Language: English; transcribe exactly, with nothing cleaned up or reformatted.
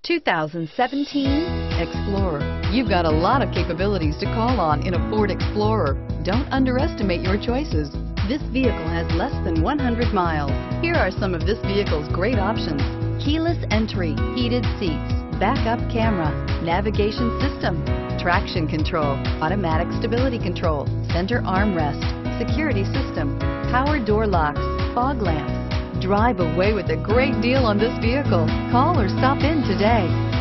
two thousand seventeen Explorer. You've got a lot of capabilities to call on in a Ford Explorer. Don't underestimate your choices. This vehicle has less than one hundred miles. Here are some of this vehicle's great options: keyless entry, heated seats, backup camera, navigation system, traction control, automatic stability control, center armrest, security system, power door locks, fog lamps. Drive away with a great deal on this vehicle. Call or stop in today.